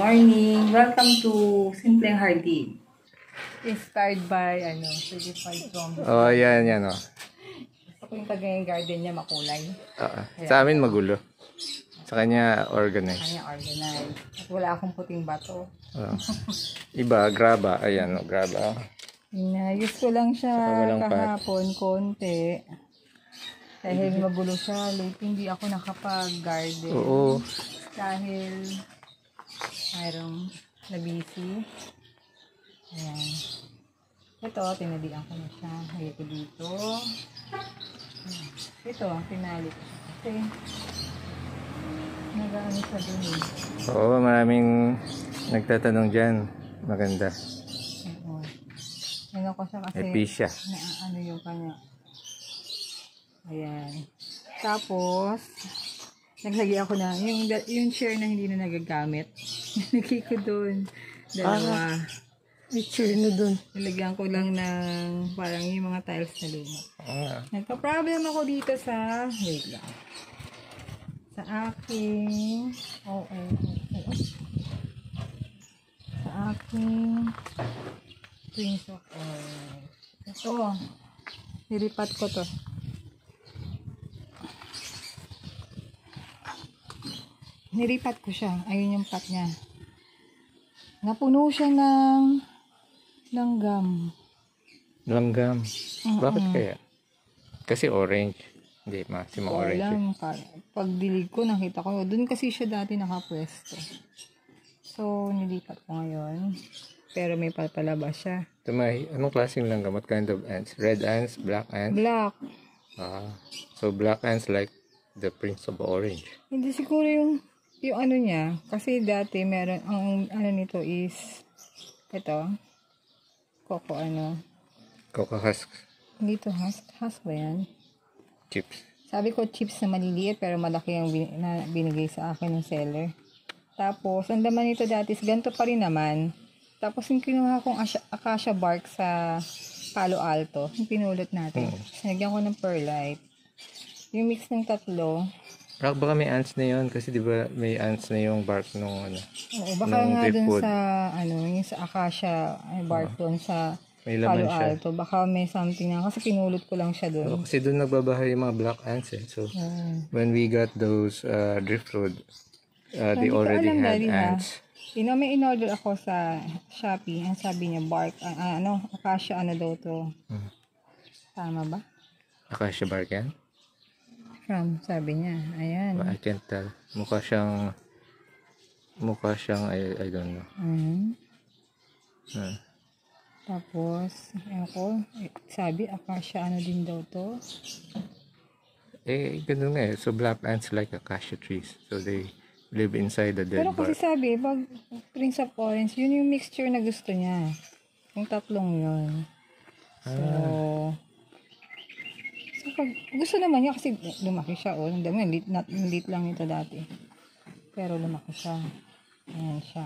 morning! Welcome to Simpleng Hardin. Inspired by, certified zombies. Oh, yan, oh. Gusto ko yung kaganyang garden niya makulay. Sa amin magulo. Sa kanya organized. Sa kanya organized. At wala akong puting bato. Iba, graba. Ayan, graba. Inayos ko lang siya kahapon, konti. Dahil magulo siya. Late hindi ako nakapag-garden. Oo. Dahil mayroong na-busy. Ayan. Ito, tinalian ko na siya. Ito dito. Ito, tinali ko. Kasi, nag-ano siya dun eh. Oo, maraming nagtatanong dyan. Maganda. Oo. Ano ko siya kasi, Episya. ano yung kanya. Ayan. Tapos, naglagay ako na, yung chair na hindi na nagagamit. Nilagay ko doon. Dalawa. May chair na doon. Nilagyan ko lang ng parang yung mga tiles na luma. Nagka-problem ako dito sa, wait lang. Sa aking, sa aking Prince of Orange. Ito, nilipat ko to. Niripat ko siya. Ayun yung pot niya. Napuno siya ng langgam. Langgam? Bakit kaya? Kasi orange. Hindi, maximum orange. Alam, pag dilig ko, nakita ko. Doon kasi siya dati nakapwesto. So, nilipat ko ngayon. Pero may palpalabas siya. Anong klaseng langgam? What kind of ants? Red ants? Black ants? Black. So black ants like the Prince of Orange. Hindi siguro yung ano niya, kasi dati meron, ang ano nito is, ito, coco husk. Hindi to husk ba yan? Chips. Sabi ko chips na maliliit, pero malaki ang binigay sa akin ng seller. Tapos, ang laman nito dati is ganito pa rin naman. Tapos, yung kinuha kong acacia bark sa Palo Alto, yung pinulot natin. Sinagyan ko ng perlite. Yung mix ng tatlo, Baka may ants na yun kasi di ba may ants na yung bark nung Oo, baka nga dun sa yung sa acacia bark dun sa Palo Alto. Baka may something na kasi pinulot ko lang siya dun. Kasi dun nagbabahay yung mga black ants eh. So when we got those driftwood, they already had ants. May in-order ako sa Shopee. Ang sabi niya bark, acacia daw to. Tama ba? Acacia bark yan? Sabi niya. Ayan. I can't tell. Mukha siyang I don't know. Tapos, sabi, acacia din daw to. Ganun nga eh. So black ants like acacia trees. So they live inside the dead bark. Pero kasi sabi, pag Prince of Orange, yun yung mixture na gusto niya. Yung tatlong yun. So, pag gusto naman niya kasi lumaki siya. Lit lang ito dati. Pero lumaki siya. Ayan siya.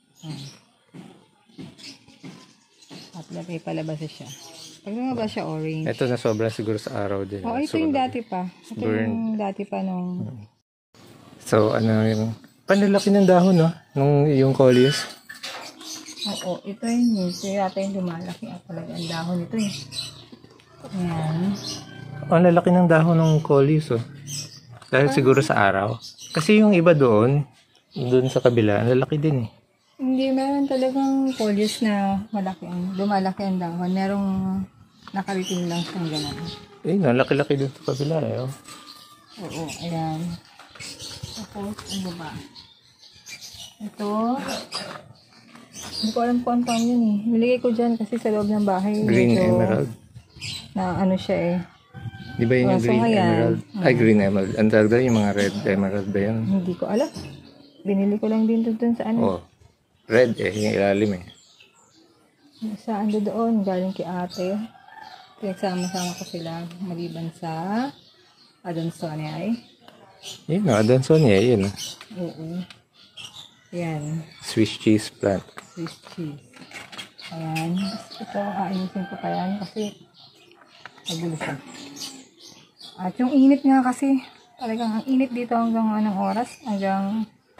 At palabas siya. Pag lumabas siya, orange. Ito na sobrang siguro sa araw din. Ito yung dati pa. Ito yung dati pa nung... So, yung panlalaki ng dahon, no? Yung Coleus. Oo, ito yata yung lumalaki. Talaga ang dahon ito eh. Ayan. Ang lalaki ng dahon ng Coleus, oh. Dahil siguro sa araw. Kasi yung iba doon sa kabila, ang lalaki din eh. Hindi, meron talagang Coleus na lumalaki ang dahon. Merong nakariting lang siyang gano'n. Laki-laki doon sa kabila eh, oh. Oo, ayan. Tapos, ano ba? Ito. Hindi ko alam kung ano yun eh. Niligay ko dyan kasi sa loob ng bahay. Green emerald. Na siya eh. Di ba yun yung green emerald? Ay, green emerald. Ang tawag daw yung mga red emerald ba yun? Hindi ko alam. Binili ko lang din doon sa Red eh. Yung ilalim eh. Sa doon. Galing kay ate. Pinagsama-sama ko sila. Maliban sa Adansonia eh. Yun o. Adansonia yun. Oo. Yan. Swiss cheese plant. Swiss cheese. Ayan. Ito, aayusin ko pa yan kasi nagulo siya. At yung init nga kasi, talagang ang init dito hanggang anong oras? Hanggang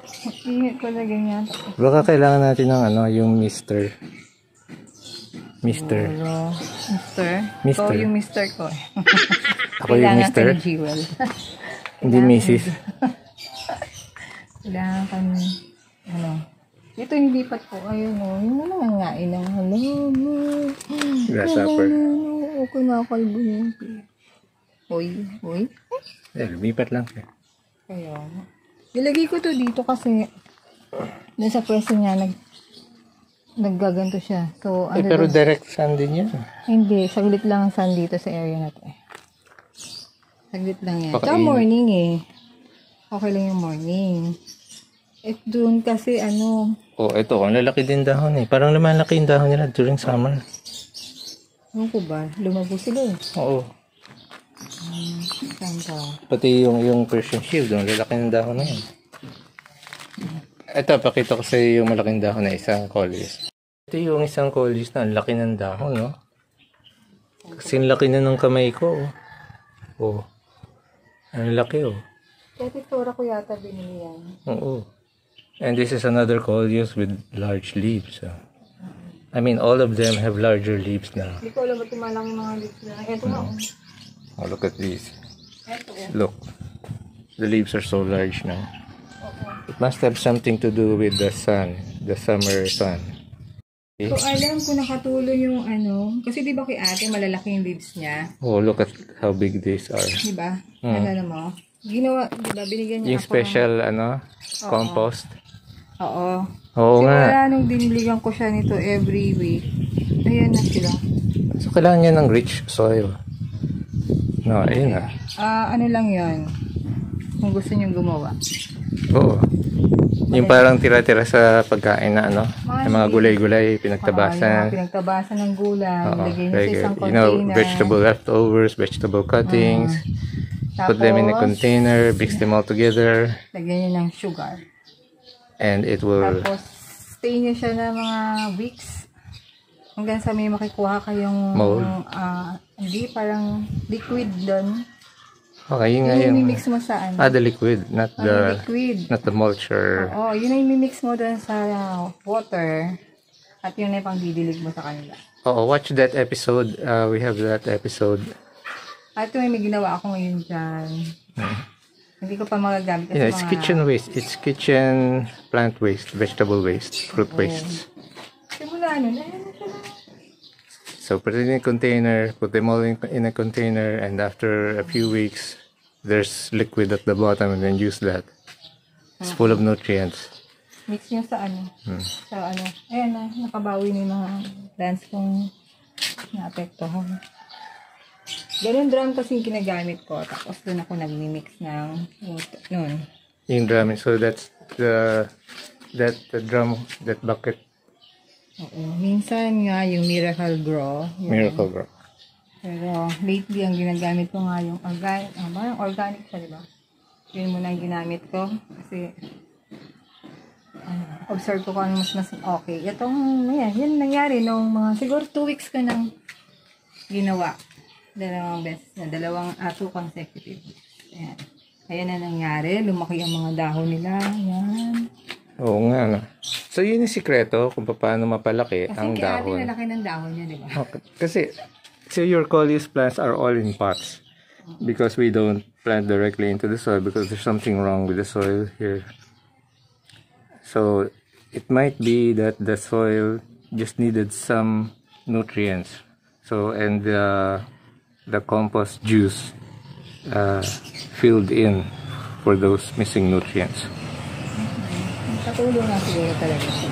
Ingat ko na ganyan. Baka kailangan natin ng ano, yung Mister. Mister? Mister. Ikaw yung Mister ko eh. Ako yung Mister? Kailangan ka ni Jewel. Hindi Mrs. Kailangan ka ni, ano. Ito yung lipat ko. Ayun o. Yung nangangain ng Grasshopper. Okay na kalbo niya. Uy. Lumipat lang. Kaya, nilagay ko to dito kasi dun sa pwesto niya, naggaganto siya. So, pero direct sun din yan. Hindi, saglit lang ang sun dito sa area na to eh. Saglit lang yan. Baka Tsaka morning eh. Okay lang yung morning. At doon kasi Ito, ang lalaki din dahon eh. Parang lumalaki yung dahon nila during summer. ano ko ba? Lumago sila eh. Oo. Saan ka? Pati yung Persian shield, ang lalaki ng dahon na yun. Ito, pakita ko sa iyo yung malaking dahon na isang Coleus. Ito yung isang Coleus na ang laki ng dahon, no? Kasi ang laki na ng kamay ko, oh. Ang laki, oh. Kaya titura ko yata binili yan. Oo. And this is another Coleus with large leaves. I mean, all of them have larger leaves now. Hindi ko alam ba't tumalang yung mga leaves na. Ito na. Oh, look at these. Ito. Look. The leaves are so large now. It must have something to do with the sun, the summer sun. Okay? So, alam ko nakatulong yung kasi di ba kay ate malalaki yung leaves niya? Oh, look at how big these are. Di ba? Alam mo? Ginawa, di ba, binigyan niya Yung special, compost. Oo. Oo nga. Wala nung diniligan ko siya nito every week. Ayan na sila. So, kailangan niya ng rich soil. No, ayun na. Ano lang yan? Kung gusto niyong gumawa. Oo. Yung parang tira-tira sa pagkain na yung mga gulay-gulay, pinagtabasan. Yung pinagtabasan ng gulay. Lagay niyo sa isang you know, container. vegetable leftovers, vegetable cuttings. Put them in a container, mix them all together. Lagyan niyo ng sugar. And it will... Tapos, stay niyo siya ng mga weeks. Hanggang sa may makikuha kayong... mold. Hindi, parang liquid doon. Okay, yun nga Yun yung... yung mix mo sa the liquid, not the... liquid. Not the mulch or... Oo, yun yung mix mo doon sa water. At yun na yung pang didilig mo sa kanila. Oo, watch that episode. We have that episode. At yung may ginawa ako ngayon dyan. Hindi ko pa magagamit. Yeah, it's kitchen waste. It's kitchen plant waste, vegetable waste, fruit waste. Simula nun, ayan na sila. So put it in a container, put them all in a container, and after a few weeks, there's liquid at the bottom, and then use that. It's full of nutrients. Mix nyo sa sa ayan na, nakabawi na yung mga plants kong naapektuhan. Ganun drum kasi yung ginagamit ko, tapos doon ako nagmi-mix ng nun. Yung drum, so that's the drum, that bucket. Oo, minsan nga yung Miracle Grow. Miracle Grow. Pero lately ang ginagamit ko nga yung organic siya, diba? Yun muna yung ginamit ko kasi observe ko kung ano mas okay. Yan nangyari nung mga siguro 2 weeks ko nang ginawa. Two consecutive. Ayan na nangyari. Lumaki ang mga dahon nila. Ayan. Oo nga, So, yun yung sikreto kung paano mapalaki ang dahon. Kasi nalaki ng dahon niya, diba? Okay. Kasi, your Coleus plants are all in pots. Because we don't plant directly into the soil because there's something wrong with the soil here. So, it might be that the soil just needed some nutrients. So, and the compost juice filled in for those missing nutrients. Katulong nga siguro talaga siya.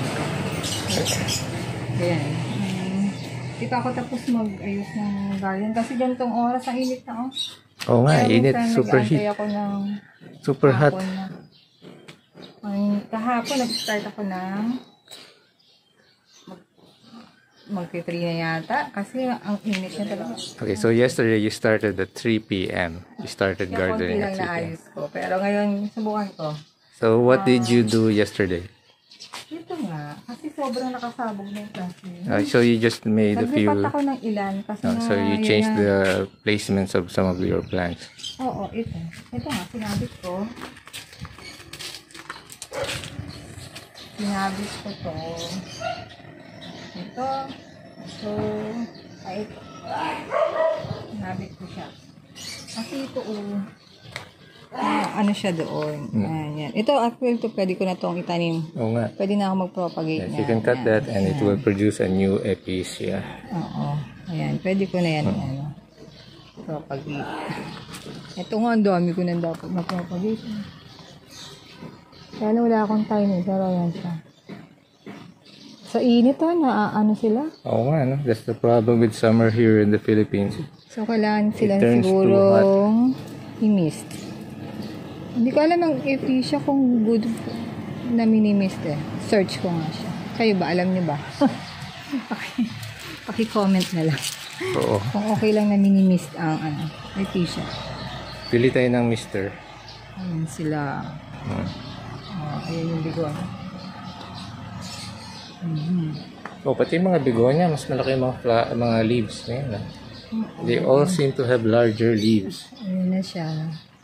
Ayan. Di pa ako tapos mag-ayos ng garden kasi ganitong oras ang init na Oo nga, init. Super heat. Ako ng super hot. Kahapon nag-start ako ng mag-3 na yata kasi ang init niya talaga. Okay, so yesterday you started at 3 p.m. You started gardening at 3 p.m. Naayos ko. Pero ngayon, subukan ko. So what did you do yesterday? Ito nga. Kasi sobrang nakasabog na yung klase. So you just made a few... Naglipat ako ng ilan. Kasi so you changed the placements of some of your plants. Oo, ito. Ito nga, sinabi ko. Sinabit ko to. Ito. So, ay ito. Sinabit ko siya. Kasi ito, ano siya doon. Ayan. Ito, actually, ito, pwede ko na itong itanim. Oo nga. Pwede na ako mag-propagate Yes, you can cut that and it will produce a new epicea. Oo. Ayan, pwede ko na yan. Ano, propagate. Ito nga, ang dami ko na dapat na-propagate. Kaya wala akong time pero ayan siya. Sa init ano sila? Oo nga, no? That's the problem with summer here in the Philippines. So, kailangan sila turns too sigurong i-mist. Hindi ko alam ang epicea kung good na mini-mist eh. Search ko nga siya. Kayo ba? Alam niyo ba? Paki-comment na lang. Oo. Kung okay lang na mini-mist ang epicea. Pili tayo ng mister. Ayan sila. Ayan yung bigon. Oh, pati yung mga bigonya, mas malaki yung mga leaves. Ayan, ah. They all seem to have larger leaves. Ayan na siya.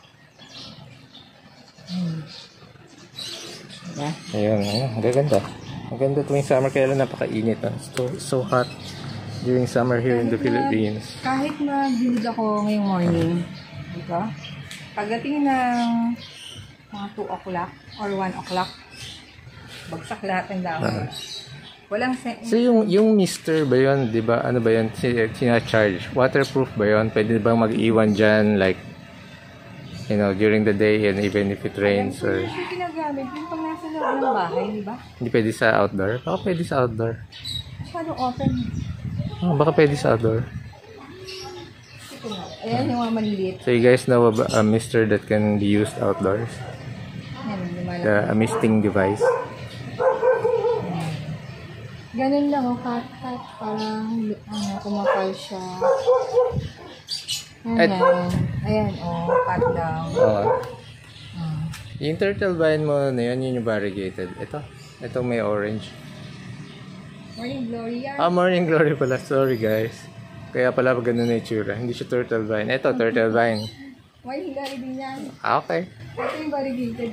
Diba? Ayun, ang gaganda. Ang ganda tuwing summer, kaya lang napakainit. Ah. So hot during summer here in the Philippines. Kahit mag-build ako ngayong morning, diba? Pagdating ng mga 2 o'clock or 1 o'clock, bagsak lahat ng dahon. Walang So yung mister ba yun, di ba? Ano ba yun? Sina-charge. Waterproof ba yun? Pwede bang mag-iwan dyan like, you know, during the day and even if it rains or... Yung ginagamit, yung pag nasa loob ng bahay, di ba? Hindi pwede sa outdoor? Baka pwede sa outdoor. Masyadong open. Oh, baka pwede sa outdoor. Ito nga. Ayan yung mga maliliit. So you guys know a mister that can be used outdoors? Yan, lumalaki. A misting device. Ganun lang, cut, parang kumapal siya. Ayan, cut lang. Yung turtle vine mo na yun, yun yung variegated. Ito may orange. Morning Glory yan. Morning glory pala. Sorry guys. Kaya pala ganun na itsura. Hindi siya turtle vine. Ito, turtle vine. Morning Glory din yan. Okay. Ito yung variegated.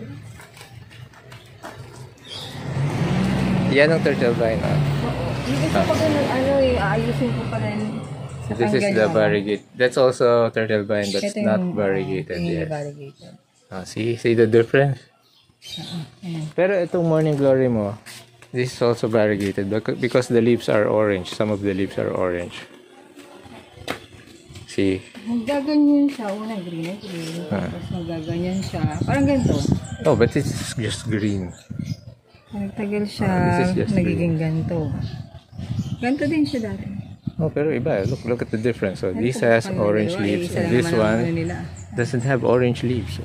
Yan ang turtle vine. Yung isa pa ganun, ayusin ko pa rin. This is the variegated. That's also turtle vine, but it's not variegated yet. Variegated. See the difference? Pero itong morning glory mo, this is also variegated because the leaves are orange. Some of the leaves are orange. See? Magaganyan siya. Una green. Tapos magaganyan siya. Parang ganito. Oh, but it's just green. Nagtagal siya, nagiging ganito. Ganito din siya dati. Oh, pero iba. Look at the difference. So this has orange leaves, and this one doesn't have orange leaves.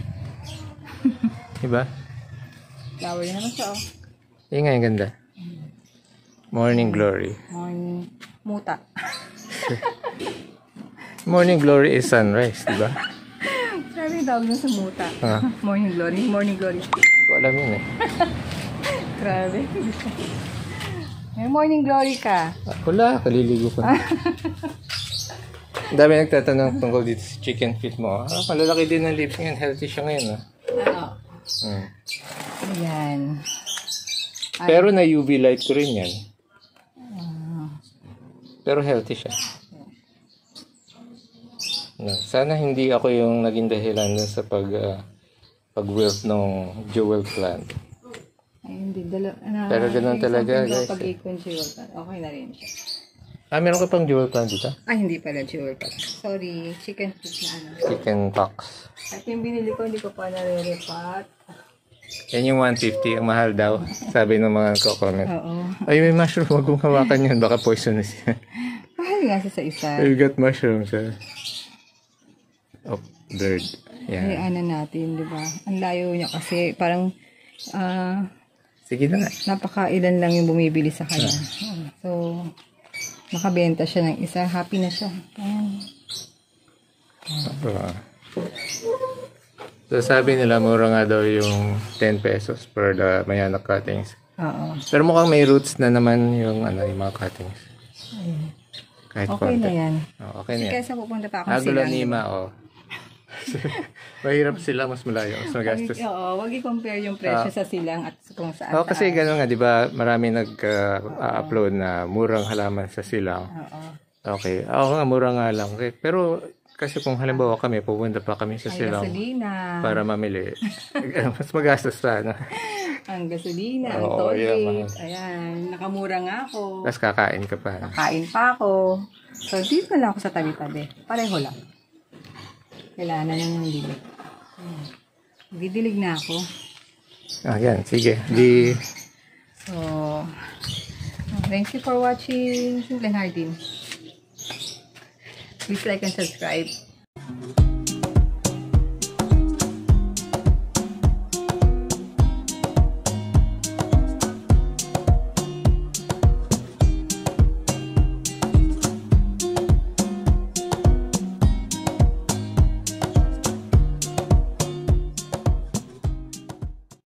Iba? Flower na naman siya, oh. Yung nga yung ganda. Morning glory. Morning muta. Morning glory is sunrise, diba? Sabi yung tawag sa muta. Morning glory, morning glory. Hindi ko alam yun eh. Grabe. May morning glory ka. Wala, kaliligo ko na. Ang dami nagtatanong tungkol dito sa chicken feet mo. Malalaki din ang lips ngayon. Healthy siya ngayon. Ayan. Pero na UV light ko rin yan. Pero healthy siya. Sana hindi ako yung naging dahilan sa pag-wilt ng jewel plant. Ay, hindi. Pero ganun talaga, guys. Pag-ikon jewel plant, okay na rin siya. Meron ka pang jewel plant dito? Ay, hindi pala jewel plant. Sorry, chicken feet na ano. Chicken pox. At yung binili ko, hindi ko pa nare-repat. Yan yung 150, ang mahal daw. Sabi ng mga comment. Oo. Ay, may mushroom. Huwag mong hawakan yun. Baka poisonous yan. Mahal nga siya sa isa. You got mushrooms, oh, bird. Yan. Ay, ano natin, di ba? Ang layo niya kasi parang sige na nga. napakailan lang yung bumibili sa kanya. So, nakabenta siya ng isa. Happy na siya. Ayan. So, sabi nila, mura nga daw yung 10 pesos per the Mayana cuttings. Oo. Pero mukhang may roots na naman yung mga cuttings. Ayun. Kahit Okay konti. na yan. Okay na yan. Kesa pupunta pa ako Agulanima, oh. Mahirap sila, mas malayo, mas magastos. Oo, wag i-compare yung presyo sa silang at kung saan. Oo, kasi gano'n nga, di ba, marami nag-upload na murang halaman sa silang. Oo. Okay, oo nga, mura nga lang. Okay. Pero, kasi kung halimbawa kami, pupunta pa kami sa Ay, silang gasolina. para mamili. Mas magastos pa, no? Ang gasolina, ang Oo, toll yeah, gate. Ayan, nakamura nga ako. Tapos kakain ka pa. Kain pa ako. So, dito na lang ako sa tabi-tabi. Pareho lang. Kailangan na ng dilig. Didilig na ako. Yan. Sige. So, thank you for watching Simpleng Hardin. Please like and subscribe.